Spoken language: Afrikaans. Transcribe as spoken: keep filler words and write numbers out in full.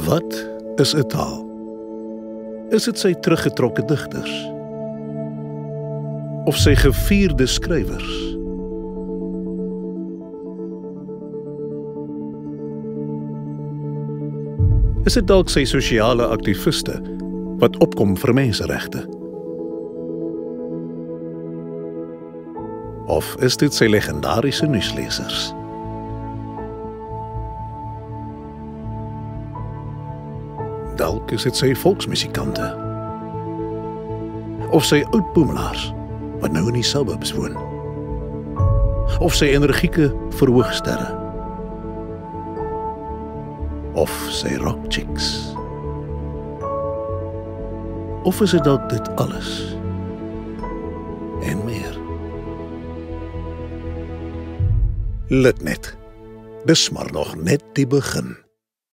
Wat is 'n taal? Is dit sy teruggetrokke digters? Of sy gevierde skrywers? Is dit dalk sy sosiale aktiviste wat opkom vir menseregte? Of is dit sy legendariese nuuslesers? Dalk is dit sy volksmusikante. Of sy oud-boemelaars wat nou in die suburbs woon. Of sy energieke verhoogsterre. Of sy rockchicks. Of is dit dalk dit alles en meer? Let net, dis maar nog net die begin.